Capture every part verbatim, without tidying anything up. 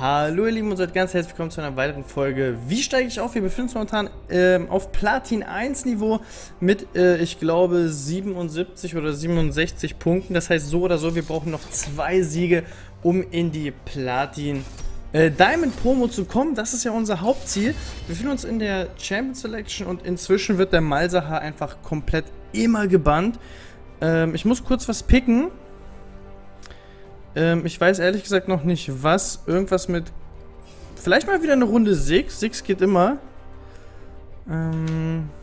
Hallo ihr Lieben und seid ganz herzlich willkommen zu einer weiteren Folge. Wie steige ich auf? Wir befinden uns momentan ähm, auf Platin eins Niveau mit, äh, ich glaube, siebenundsiebzig oder siebenundsechzig Punkten. Das heißt, so oder so, wir brauchen noch zwei Siege, um in die Platin äh, Diamond Promo zu kommen. Das ist ja unser Hauptziel. Wir befinden uns in der Champion Selection und inzwischen wird der Malzahar einfach komplett immer gebannt. Ähm, ich muss kurz was picken. Ähm, ich weiß ehrlich gesagt noch nicht was. Irgendwas mit... Vielleicht mal wieder eine Runde Six. Six geht immer. Ähm...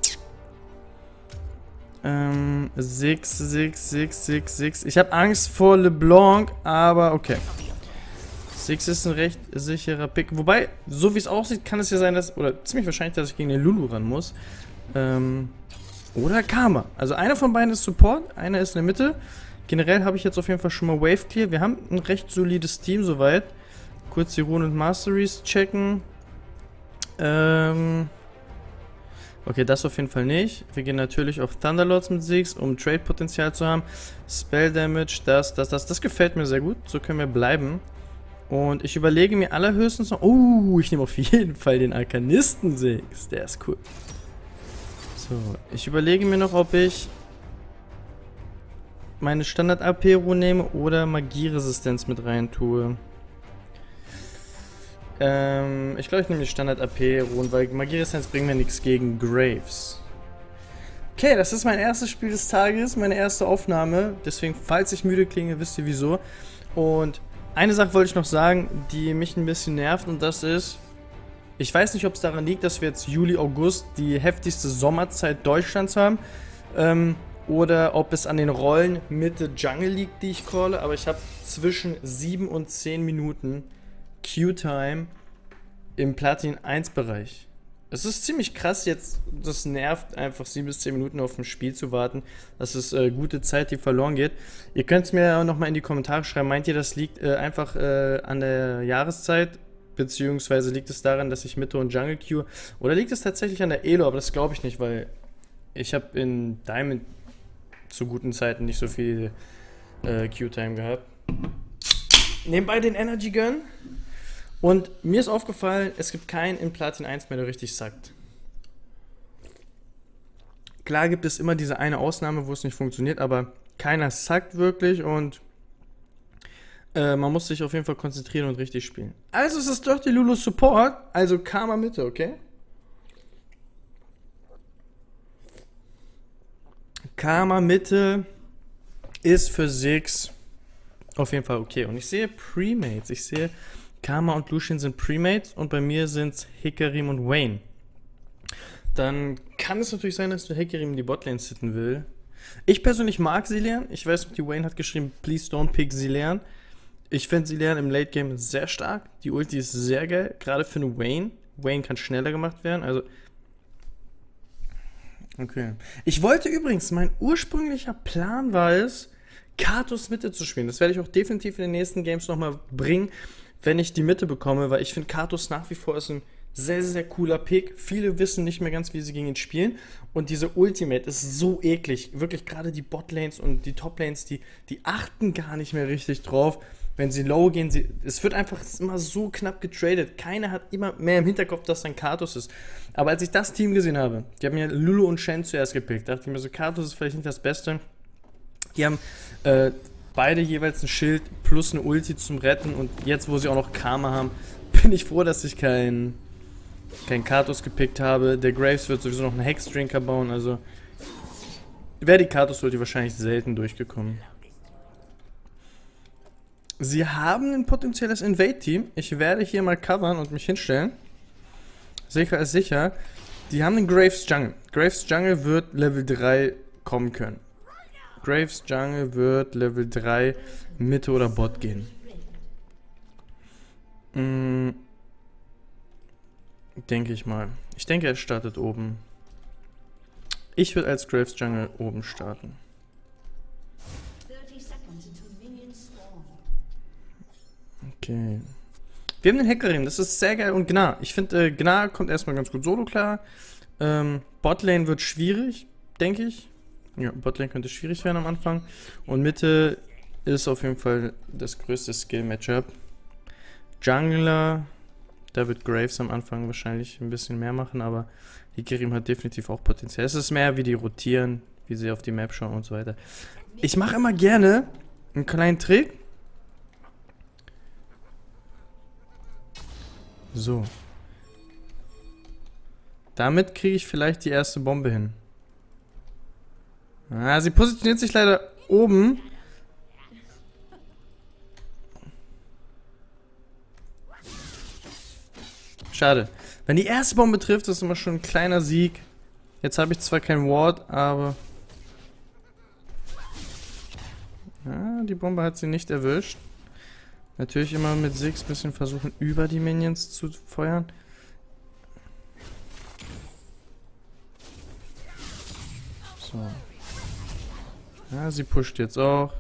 Ähm... Six, Six, Six, Six, Six. Ich habe Angst vor LeBlanc, aber okay. Six ist ein recht sicherer Pick. Wobei, so wie es aussieht, kann es ja sein, dass... Oder ziemlich wahrscheinlich, dass ich gegen den Lulu ran muss. Ähm... Oder Karma. Also einer von beiden ist Support, einer ist in der Mitte. Generell habe ich jetzt auf jeden Fall schon mal Wave Clear. Wir haben ein recht solides Team soweit. Kurz die Runen und Masteries checken. Ähm okay, das auf jeden Fall nicht. Wir gehen natürlich auf Thunderlords mit Six, um Trade-Potenzial zu haben. Spell Damage, das, das, das. Das gefällt mir sehr gut. So können wir bleiben. Und ich überlege mir allerhöchstens noch... Oh, ich nehme auf jeden Fall den Arkanisten Six. Der ist cool. So, ich überlege mir noch, ob ich... meine Standard-A P-Ruhe nehme oder Magieresistenz mit rein tue. Ähm, ich glaube, ich nehme die Standard-A P-Ruhen, weil Magieresistenz bringt mir nichts gegen Graves. Okay, das ist mein erstes Spiel des Tages, meine erste Aufnahme. Deswegen, falls ich müde klinge, wisst ihr wieso. Und eine Sache wollte ich noch sagen, die mich ein bisschen nervt, und das ist... Ich weiß nicht, ob es daran liegt, dass wir jetzt Juli, August die heftigste Sommerzeit Deutschlands haben. Ähm... Oder ob es an den Rollen Mitte Jungle liegt, die ich calle. Aber ich habe zwischen sieben und zehn Minuten Q-Time im Platin eins Bereich. Es ist ziemlich krass jetzt. Das nervt einfach, sieben bis zehn Minuten auf ein Spiel zu warten. Das ist äh, gute Zeit, die verloren geht. Ihr könnt es mir auch nochmal in die Kommentare schreiben. Meint ihr, das liegt äh, einfach äh, an der Jahreszeit? Beziehungsweise liegt es daran, dass ich Mitte und Jungle queue? Oder liegt es tatsächlich an der Elo? Aber das glaube ich nicht, weil ich habe in Diamond zu guten Zeiten nicht so viel äh, Q-Time gehabt. Nebenbei den Energy Gun. Und mir ist aufgefallen, es gibt keinen in Platin eins mehr, der richtig sackt. Klar gibt es immer diese eine Ausnahme, wo es nicht funktioniert, aber keiner sackt wirklich und äh, man muss sich auf jeden Fall konzentrieren und richtig spielen. Also es ist doch die Lulu Support, also Karma Mitte, okay? Karma Mitte ist für Six auf jeden Fall okay. Und ich sehe Premates. Ich sehe, Karma und Lucian sind Premates und bei mir sind es Hecarim und Vayne. Dann kann es natürlich sein, dass der Hecarim die Botlane sitten will. Ich persönlich mag Zilean. Ich weiß noch, die Vayne hat geschrieben, please don't pick Zilean. Ich finde Zilean im Late Game sehr stark. Die Ulti ist sehr geil, gerade für eine Vayne. Vayne kann schneller gemacht werden, also... Okay. Ich wollte übrigens, mein ursprünglicher Plan war es, Karthus Mitte zu spielen. Das werde ich auch definitiv in den nächsten Games nochmal bringen, wenn ich die Mitte bekomme, weil ich finde, Karthus nach wie vor ist ein sehr, sehr cooler Pick. Viele wissen nicht mehr ganz, wie sie gegen ihn spielen. Und diese Ultimate ist so eklig. Wirklich, gerade die Botlanes und die Toplanes, die, die achten gar nicht mehr richtig drauf. Wenn sie low gehen, sie, es wird einfach immer so knapp getradet. Keiner hat immer mehr im Hinterkopf, dass ein Karthus ist. Aber als ich das Team gesehen habe, die haben ja Lulu und Shen zuerst gepickt, dachte ich mir so, Karthus ist vielleicht nicht das Beste. Die haben äh, beide jeweils ein Schild plus eine Ulti zum Retten und jetzt, wo sie auch noch Karma haben, bin ich froh, dass ich kein, kein Karthus gepickt habe. Der Graves wird sowieso noch einen Hexdrinker bauen, also wäre die Karthus Ulti wahrscheinlich selten durchgekommen. Sie haben ein potenzielles Invade-Team. Ich werde hier mal covern und mich hinstellen. Sicher ist sicher. Die haben einen Graves Jungle. Graves Jungle wird Level drei kommen können. Graves Jungle wird Level drei Mitte oder Bot gehen. Hm. Denke ich mal. Ich denke, er startet oben. Ich würde als Graves Jungle oben starten. Okay. Wir haben den Hecarim, das ist sehr geil, und Gnar. Ich finde, äh, Gnar kommt erstmal ganz gut solo klar. Ähm, Botlane wird schwierig, denke ich. Ja, Botlane könnte schwierig werden am Anfang. Und Mitte ist auf jeden Fall das größte Skill-Matchup. Jungler, da wird Graves am Anfang wahrscheinlich ein bisschen mehr machen, aber Hecarim hat definitiv auch Potenzial. Es ist mehr, wie die rotieren, wie sie auf die Map schauen und so weiter. Ich mache immer gerne einen kleinen Trick. So. Damit kriege ich vielleicht die erste Bombe hin. Ah, sie positioniert sich leider oben. Schade. Wenn die erste Bombe trifft, ist immer schon ein kleiner Sieg. Jetzt habe ich zwar kein Ward, aber... Ja, die Bombe hat sie nicht erwischt. Natürlich immer mit Six ein bisschen versuchen, über die Minions zu feuern. So. Ja, sie pusht jetzt auch.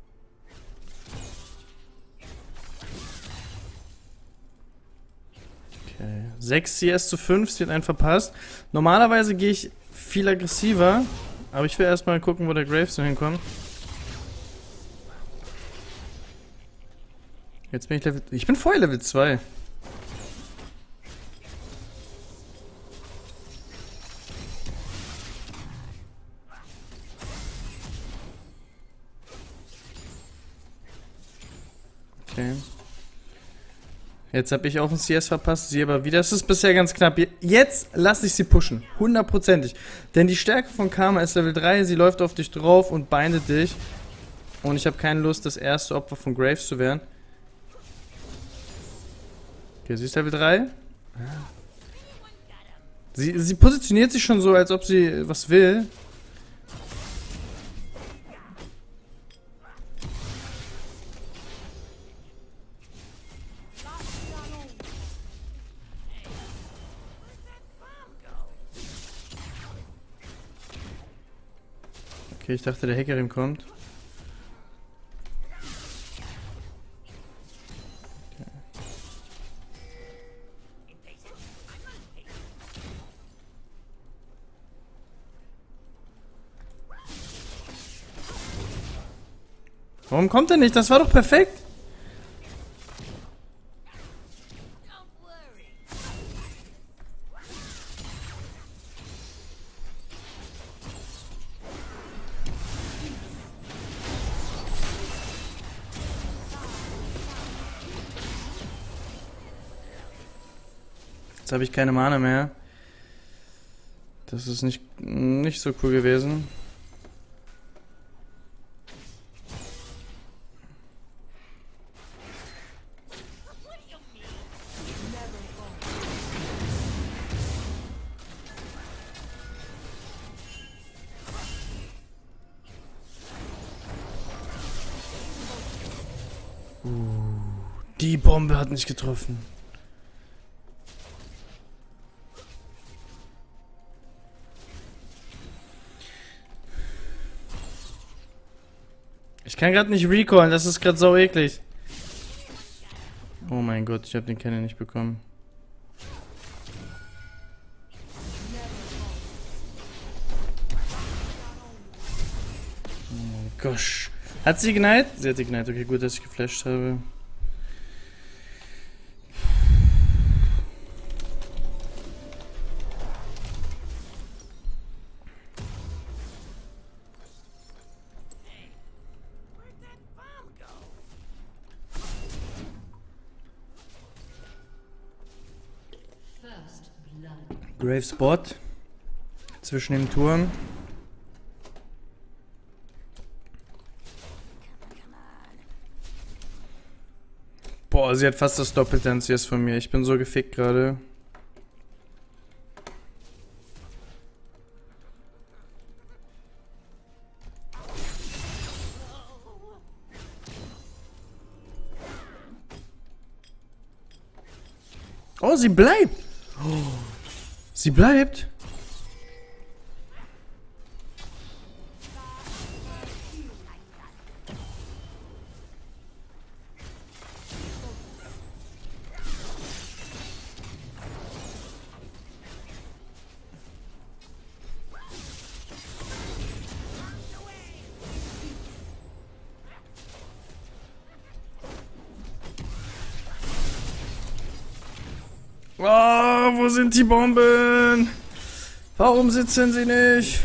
Okay. sechs C S zu fünf, sie hat einen verpasst. Normalerweise gehe ich viel aggressiver, aber ich will erstmal gucken, wo der Graves so hinkommt. Jetzt bin ich Level... Ich bin vorher Level zwei. Okay. Jetzt habe ich auch ein C S verpasst, sie aber wieder. Es ist bisher ganz knapp. Jetzt lasse ich sie pushen. Hundertprozentig. Denn die Stärke von Karma ist Level drei. Sie läuft auf dich drauf und bindet dich. Und ich habe keine Lust, das erste Opfer von Graves zu werden. Okay, sie ist Level drei. Sie, sie positioniert sich schon so, als ob sie was will. Okay, ich dachte, der Hecarim kommt. Okay. Warum kommt er nicht? Das war doch perfekt. Jetzt habe ich keine Mana mehr. Das ist nicht, nicht so cool gewesen. Uh, die Bombe hat nicht getroffen. Ich kann gerade nicht recallen, das ist gerade so eklig. Oh mein Gott, ich habe den Cannon nicht bekommen. Oh gosh. Hat sie Ignite? Sie hat Ignite, okay, gut, dass ich geflasht habe. Graves Bot zwischen dem Turm. Boah, sie hat fast das Doppelte an C S von mir. Ich bin so gefickt gerade. Oh, sie bleibt! Oh. Sie bleibt. Oh, wo sind die Bomben? Warum sitzen sie nicht?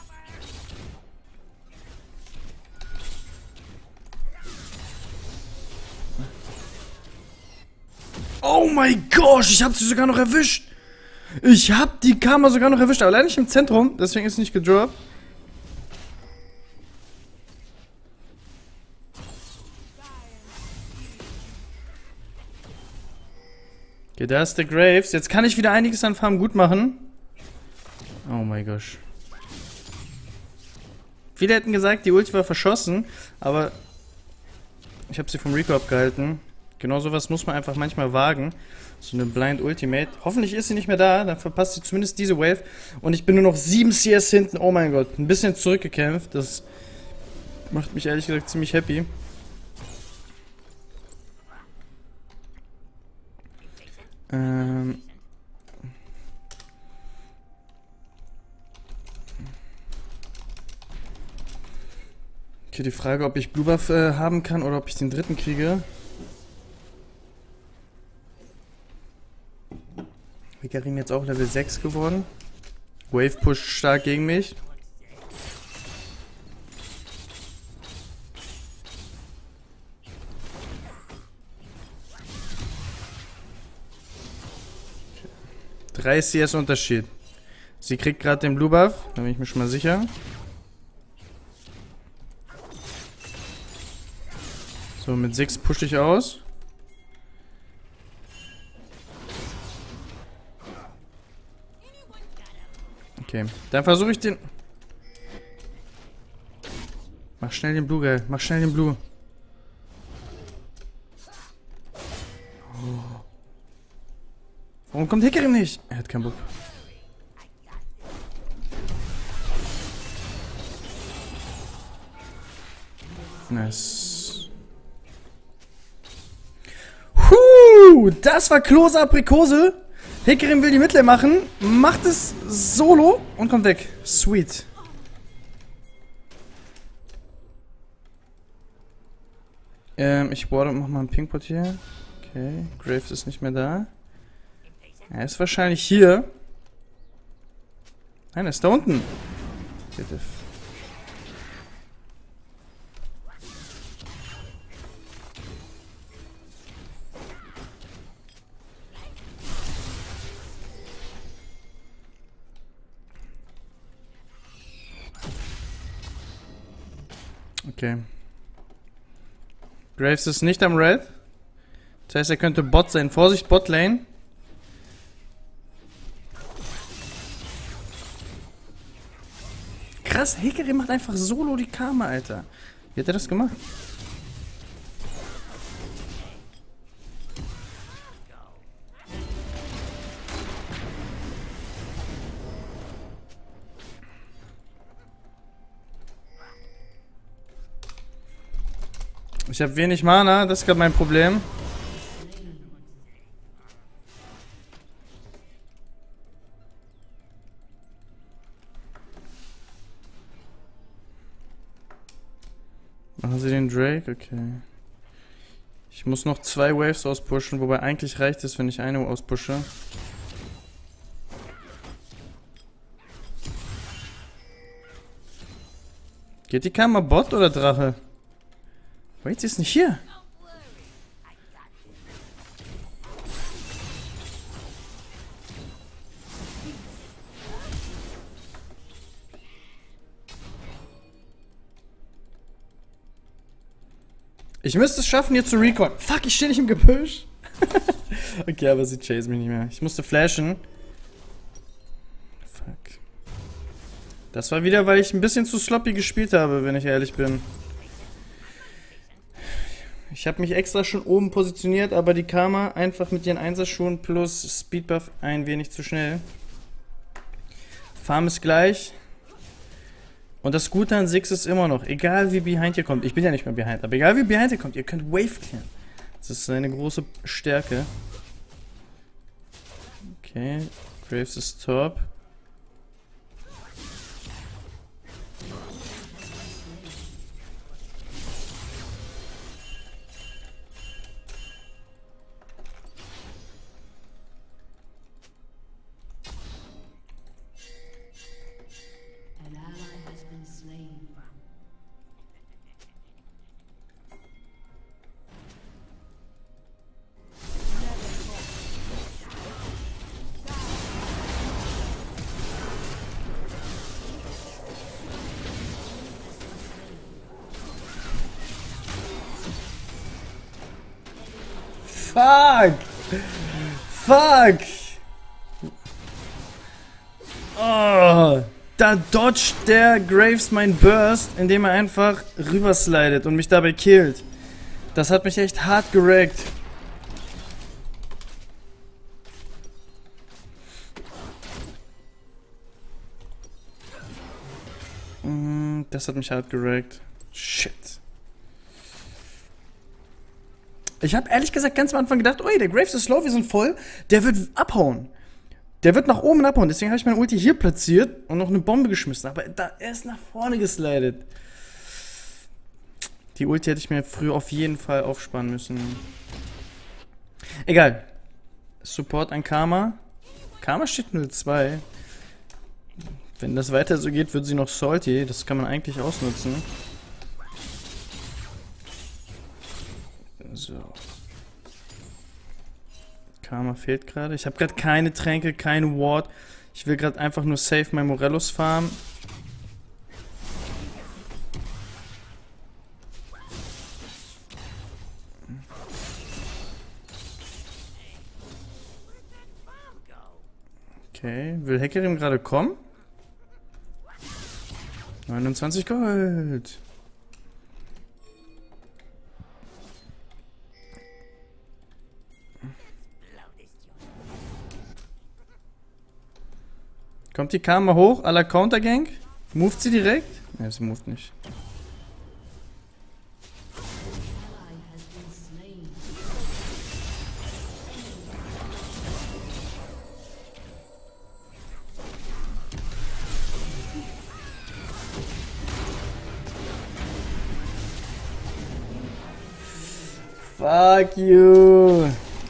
Oh mein Gott, ich hab sie sogar noch erwischt. Ich hab die Karma sogar noch erwischt, aber leider nicht im Zentrum, deswegen ist sie nicht gedroppt. Okay, da ist der Graves. Jetzt kann ich wieder einiges an Farm gut machen. Oh mein Gott. Viele hätten gesagt, die Ulti war verschossen, aber ich habe sie vom Rico abgehalten. Genau sowas muss man einfach manchmal wagen. So eine Blind Ultimate. Hoffentlich ist sie nicht mehr da, dann verpasst sie zumindest diese Wave. Und ich bin nur noch sieben C S hinten. Oh mein Gott, ein bisschen zurückgekämpft. Das macht mich ehrlich gesagt ziemlich happy. Ähm... Okay, die Frage, ob ich Blue Buff äh, haben kann oder ob ich den dritten kriege. Hecarim jetzt auch Level sechs geworden. Wave pusht stark gegen mich. drei C S Unterschied. Sie kriegt gerade den Blue Buff, da bin ich mir schon mal sicher. So, mit sechs pushe ich aus. Okay, dann versuche ich den... Mach schnell den Blue, geil. Mach schnell den Blue. Oh. Warum kommt Hecarim nicht? Er hat keinen Bock. Nice. Huh, das war Klose Aprikose. Hecarim will die Midlane machen, macht es solo und kommt weg. Sweet. Ähm, ich warte und mach mal einen Pinkpot hier. Okay, Graves ist nicht mehr da. Er ist wahrscheinlich hier. Nein, er ist da unten. Bitte. Okay. Graves ist nicht am Red. Das heißt, er könnte Bot sein. Vorsicht, Bot Lane. Krass, Hecarim macht einfach solo die Karma, Alter. Wie hat er das gemacht? Ich habe wenig Mana, das ist gerade mein Problem. Machen sie den Drake? Okay. Ich muss noch zwei Waves auspushen, wobei eigentlich reicht es, wenn ich eine auspushe. Geht die Kammer Bot oder Drache? Wait, sie ist nicht hier. Ich müsste es schaffen, hier zu recon. Fuck, ich stehe nicht im Gebüsch. Okay, aber sie chase mich nicht mehr. Ich musste flashen. Fuck. Das war wieder, weil ich ein bisschen zu sloppy gespielt habe, wenn ich ehrlich bin. Ich habe mich extra schon oben positioniert, aber die Karma einfach mit ihren Einserschuhen plus Speedbuff ein wenig zu schnell. Farm ist gleich. Und das Gute an Six ist immer noch, egal wie Behind ihr kommt, ich bin ja nicht mehr Behind, aber egal wie Behind ihr kommt, ihr könnt Wave clearen. Das ist eine große Stärke. Okay, Graves ist top. Fuck! Fuck! Oh, da dodgt der Graves mein Burst, indem er einfach rüberslidet und mich dabei killt. Das hat mich echt hart gerackt. Das hat mich hart gerackt. Shit. Ich habe ehrlich gesagt ganz am Anfang gedacht, oh, der Graves ist low, wir sind voll. Der wird abhauen. Der wird nach oben abhauen. Deswegen habe ich meine Ulti hier platziert und noch eine Bombe geschmissen. Aber da, er ist nach vorne geslidet. Die Ulti hätte ich mir früher auf jeden Fall aufsparen müssen. Egal. Support an Karma. Karma steht null zwei. Wenn das weiter so geht, wird sie noch salty. Das kann man eigentlich ausnutzen. So. Karma fehlt gerade. Ich habe gerade keine Tränke, keine Ward. Ich will gerade einfach nur safe mein Morellos farmen. Okay, will Hecarim gerade kommen? neunundzwanzig Gold. Kommt die Karma hoch, à la Countergang? Moved sie direkt? Ne, sie moved nicht. Fuck you!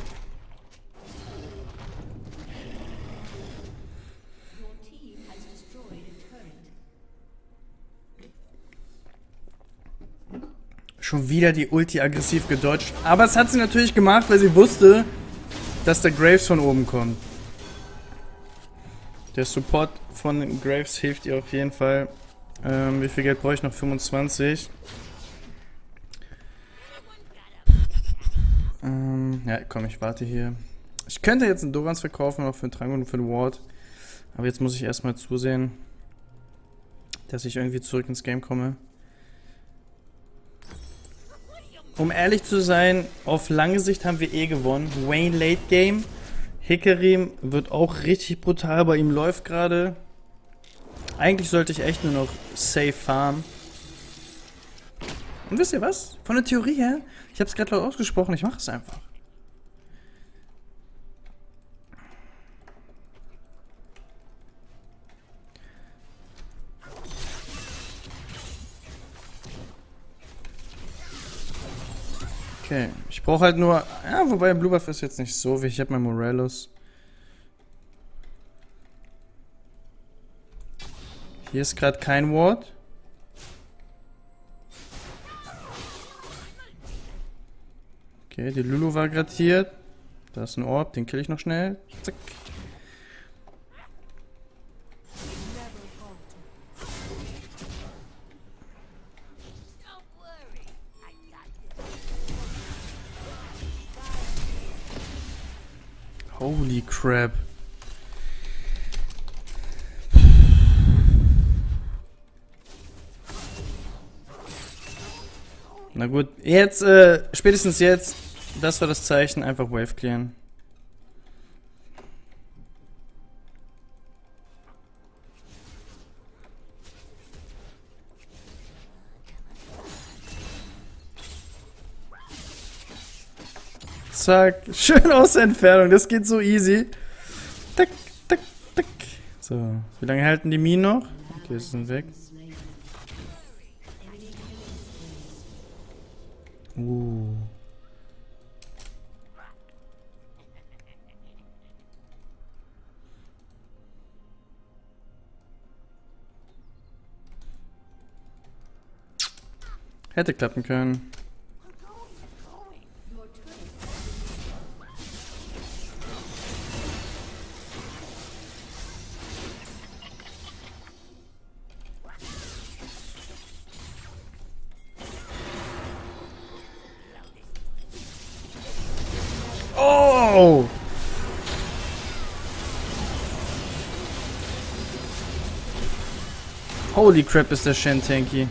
Schon wieder die Ulti aggressiv gedodged. Aber es hat sie natürlich gemacht, weil sie wusste, dass der Graves von oben kommt. Der Support von Graves hilft ihr auf jeden Fall. Ähm, wie viel Geld brauche ich noch? fünfundzwanzig. Ähm, ja, komm, ich warte hier. Ich könnte jetzt einen Dorans verkaufen, auch für einen Trank und für einen Ward. Aber jetzt muss ich erstmal zusehen, dass ich irgendwie zurück ins Game komme. Um ehrlich zu sein, auf lange Sicht haben wir eh gewonnen. Vayne Late Game. Hecarim wird auch richtig brutal, bei ihm läuft gerade. Eigentlich sollte ich echt nur noch safe farmen. Und wisst ihr was? Von der Theorie her, ich habe es gerade laut ausgesprochen, ich mache es einfach. Okay, ich brauche halt nur... Ja, wobei Blue Buff ist jetzt nicht so wichtig. Ich habe mein Morellos. Hier ist gerade kein Ward. Okay, die Lulu war gerade hier. Da ist ein Orb, den kill ich noch schnell. Zack. Holy crap. Na gut, jetzt, äh, spätestens jetzt, das war das Zeichen, einfach Wave clearen. Zack, schön aus der Entfernung, das geht so easy. Tack, tack, tack. So, wie lange halten die Minen noch? Okay, sie sind weg. Uh. Hätte klappen können. Wow! Holy crap, ist der Shen tanky.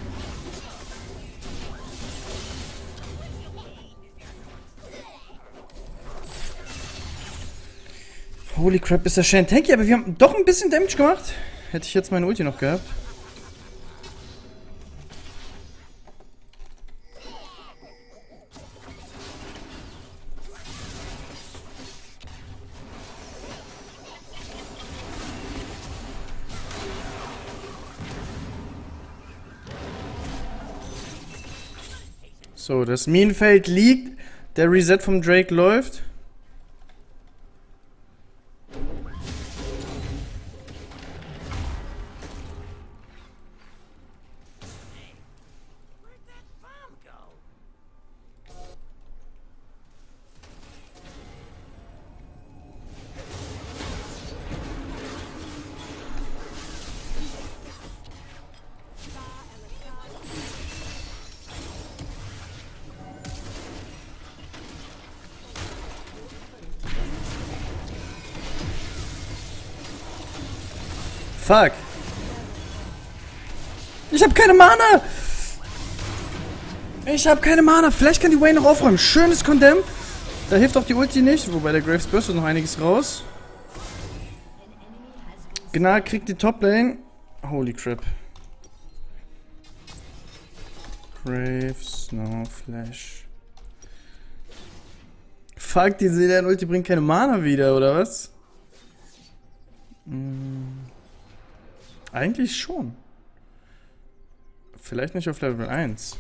Holy crap, ist der Shen tanky, aber wir haben doch ein bisschen Damage gemacht. Hätte ich jetzt meine Ulti noch gehabt. So, das Minenfeld liegt. Der Reset vom Drake läuft. Fuck. Ich habe keine Mana. Ich habe keine Mana. Vielleicht kann die Wayne noch aufräumen. Schönes Condemn. Da hilft auch die Ulti nicht. Wobei der Graves bürstet noch einiges raus. Gnar kriegt die Top-Lane. Holy crap. Graves, no Flash. Fuck, die Seelen-Ulti bringt keine Mana wieder, oder was? Hm. Eigentlich schon. Vielleicht nicht auf Level eins.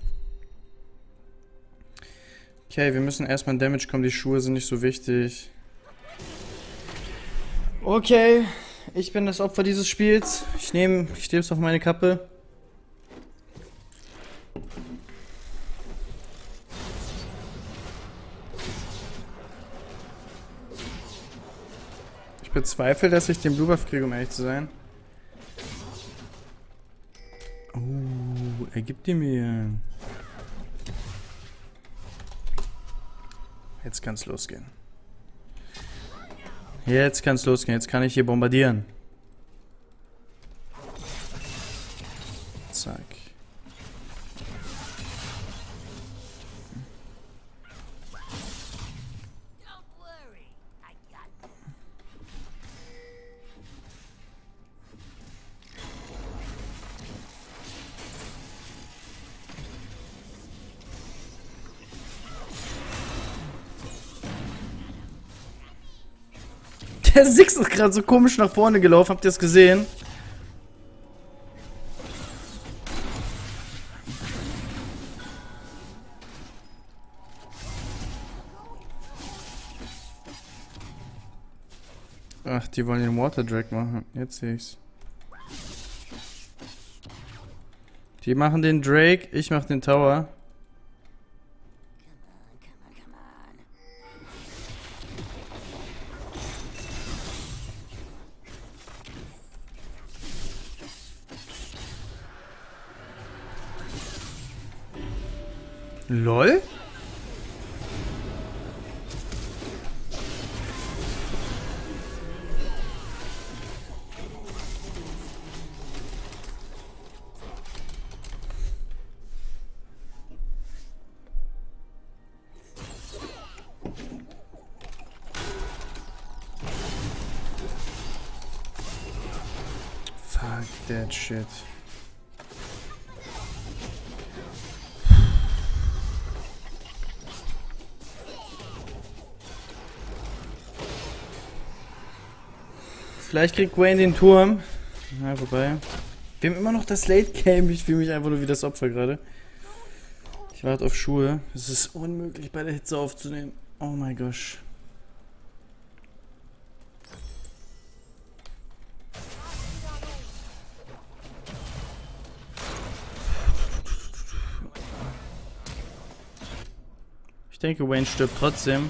Okay, wir müssen erstmal in Damage kommen. Die Schuhe sind nicht so wichtig. Okay, ich bin das Opfer dieses Spiels. Ich nehme, ich nehme es auf meine Kappe. Ich bezweifle, dass ich den Blue Buff kriege, um ehrlich zu sein. Oh, er gibt die mir. Jetzt kann's losgehen. Jetzt kann's losgehen. Jetzt kann ich hier bombardieren. Zack. Der Six ist gerade so komisch nach vorne gelaufen. Habt ihr das gesehen? Ach, die wollen den Water Drag machen. Jetzt sehe ich's. Die machen den Drake, ich mach den Tower. LOL? Fuck that shit. Vielleicht kriegt Wayne den Turm. Ja, wobei. Wir haben immer noch das Late Game. Ich fühle mich einfach nur wie das Opfer gerade. Ich warte auf Schuhe. Es ist unmöglich bei der Hitze aufzunehmen. Oh mein Gott. Ich denke, Wayne stirbt trotzdem.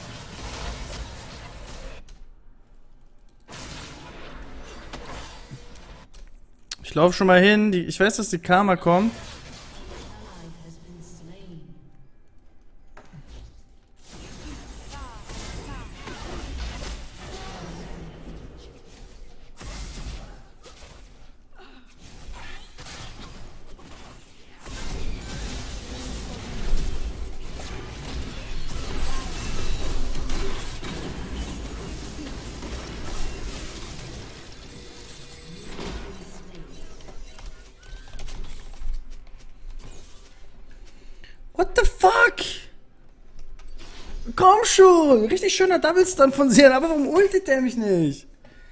Ich laufe schon mal hin. Die, ich weiß, dass die Karma kommt. auch schon. Richtig schöner Double Stun von Sion. Aber warum ultet der mich nicht?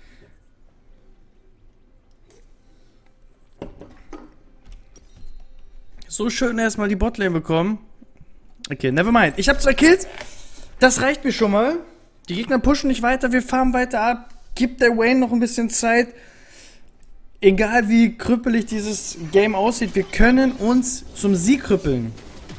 So schön erstmal die Botlane bekommen. Okay, never mind. Ich habe zwei Kills. Das reicht mir schon mal. Die Gegner pushen nicht weiter. Wir farmen weiter ab. Gibt der Wayne noch ein bisschen Zeit. Egal wie krüppelig dieses Game aussieht, wir können uns zum Sieg krüppeln.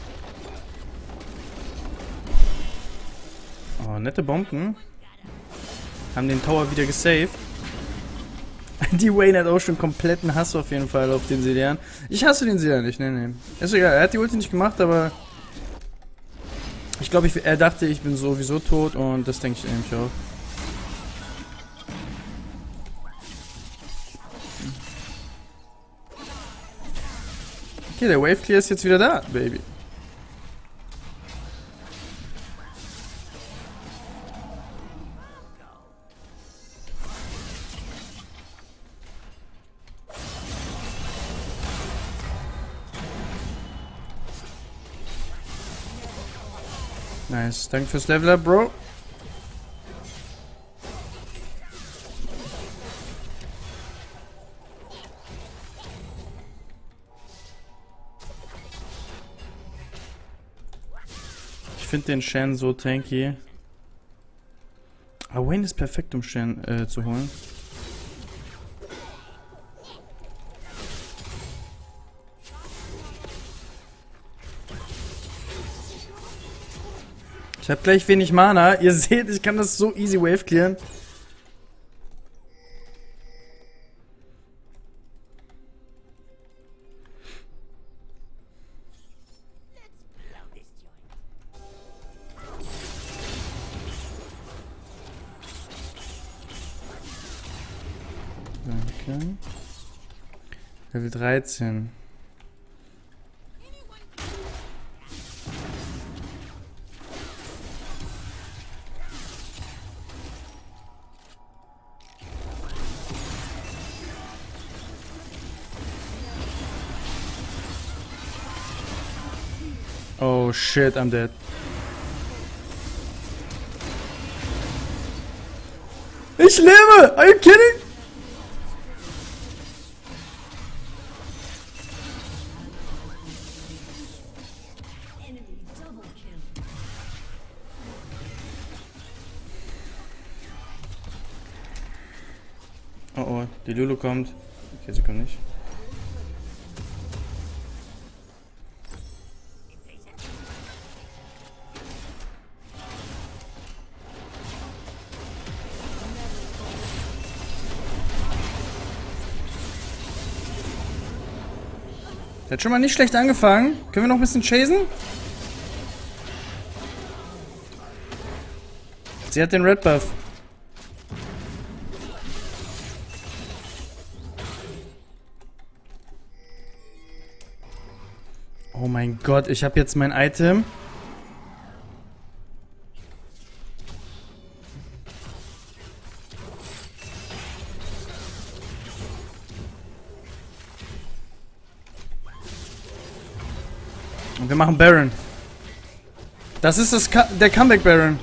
Oh, nette Bomben. Haben den Tower wieder gesaved. Die Wayne hat auch schon kompletten Hass auf jeden Fall auf den Zilean. Ich hasse den Zilean nicht, ne, ne. Ist egal, er hat die Ulti nicht gemacht, aber ich glaube, ich, er dachte, ich bin sowieso tot und das denke ich nämlich auch. Okay, der Wave Clear ist jetzt wieder da, Baby. Nice, danke fürs Level Up, Bro. Ich finde den Shen so tanky. Aber Wayne ist perfekt, um Shen äh, zu holen. Ich habe gleich wenig Mana. Ihr seht, ich kann das so easy Wave clearen. Danke. Level dreizehn. Oh shit, I'm dead. Ich lebe! Are you kidding? Oh oh, die Lulu kommt. Okay, sie kommt nicht. Der hat schon mal nicht schlecht angefangen. Können wir noch ein bisschen chasen? Sie hat den Red Buff. Oh mein Gott, ich habe jetzt mein Item. Und wir machen Baron. Das ist das Ka der Comeback Baron.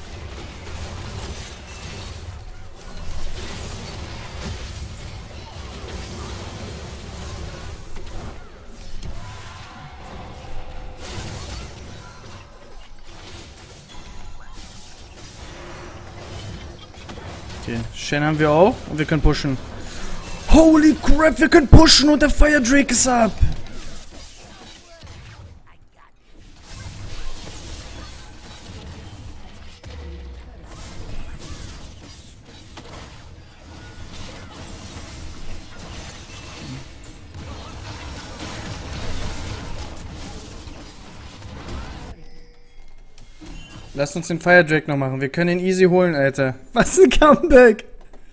Okay, Shen haben wir auch und wir können pushen. Holy crap, wir können pushen und der Fire Drake ist ab. Lass uns den Fire Drake noch machen. Wir können ihn easy holen, Alter. Was ein Comeback!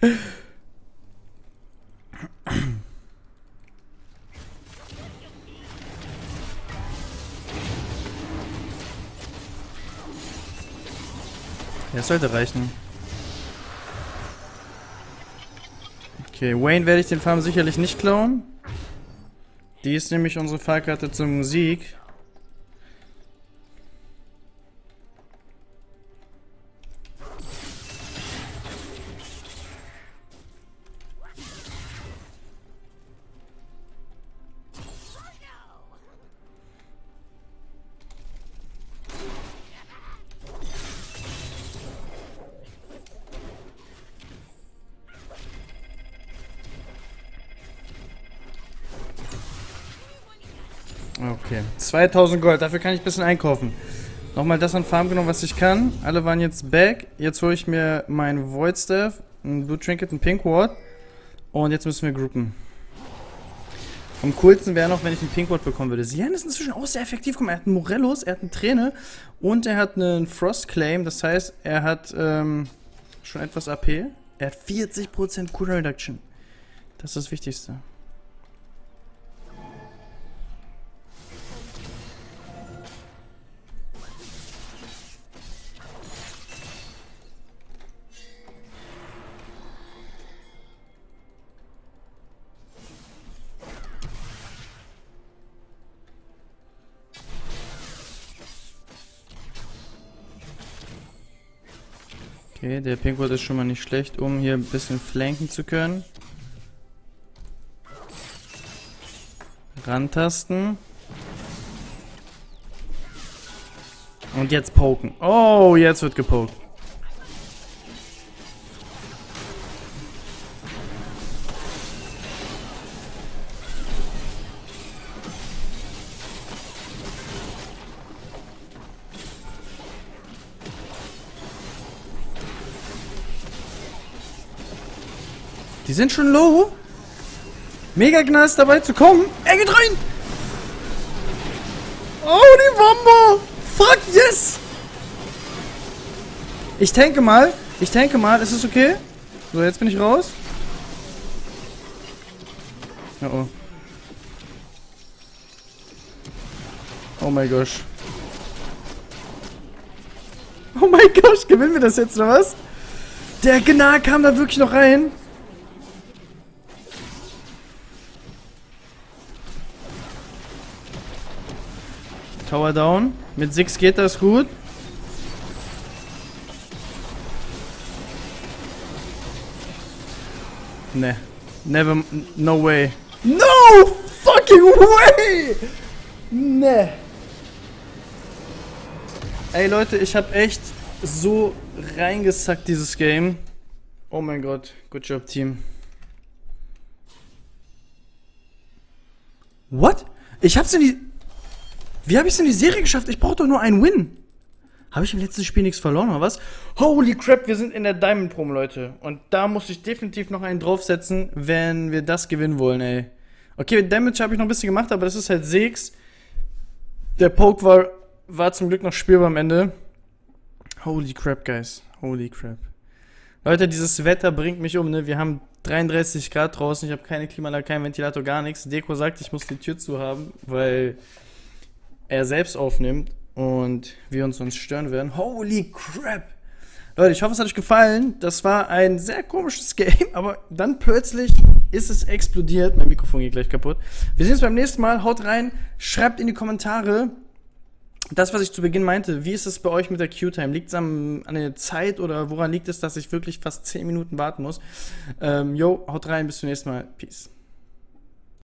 Ja, sollte reichen. Okay, Wayne werde ich den Farm sicherlich nicht klauen. Die ist nämlich unsere Fahrkarte zum Sieg. Okay. zweitausend Gold, dafür kann ich ein bisschen einkaufen. Nochmal das an Farm genommen, was ich kann. Alle waren jetzt back. Jetzt hole ich mir meinen Void Staff, ein Blue Trinket, ein Pink Ward. Und jetzt müssen wir groupen. Am coolsten wäre noch, wenn ich einen Pink Ward bekommen würde. Sian ist inzwischen auch sehr effektiv. Guck mal, er hat einen Morellos, er hat eine Träne und er hat einen Frost Claim. Das heißt, er hat ähm, schon etwas A P. Er hat vierzig Prozent Cooldown Reduction. Das ist das Wichtigste. Okay, der Pinkward ist schon mal nicht schlecht, um hier ein bisschen flanken zu können. Rantasten. Und jetzt poken. Oh, jetzt wird gepokt. Die sind schon low. Mega Gnal ist dabei zu kommen. Er geht rein. Oh, die Wombo. Fuck, yes. Ich denke mal, ich denke mal, ist es okay? So, jetzt bin ich raus. Oh, oh. Oh mein Gott. Oh mein Gott, gewinnen wir das jetzt oder was? Der Gnal kam da wirklich noch rein. Tower down. Mit sechs geht das gut. Ne. Never. No way. No fucking way! Ne. Ey Leute, ich hab echt so reingesackt dieses Game. Oh mein Gott. Good job, Team. What? Ich hab's in die... Wie habe ich es in die Serie geschafft? Ich brauche doch nur einen Win. Habe ich im letzten Spiel nichts verloren, oder was? Holy crap, wir sind in der Diamond Promo, Leute. Und da muss ich definitiv noch einen draufsetzen, wenn wir das gewinnen wollen, ey. Okay, Damage habe ich noch ein bisschen gemacht, aber das ist halt sechs. Der Poke war, war zum Glück noch spielbar am Ende. Holy crap, guys. Holy crap. Leute, dieses Wetter bringt mich um, ne? Wir haben dreiunddreißig Grad draußen. Ich habe keine Klimaanlage, keinen Ventilator, gar nichts. Deko sagt, ich muss die Tür zu haben, weil... er selbst aufnimmt und wir uns sonst stören werden. Holy crap! Leute, ich hoffe, es hat euch gefallen. Das war ein sehr komisches Game, aber dann plötzlich ist es explodiert. Mein Mikrofon geht gleich kaputt. Wir sehen uns beim nächsten Mal. Haut rein, schreibt in die Kommentare das, was ich zu Beginn meinte. Wie ist es bei euch mit der Queue-Time? Liegt es an der Zeit oder woran liegt es, dass ich wirklich fast zehn Minuten warten muss? Ähm, yo, haut rein, bis zum nächsten Mal. Peace.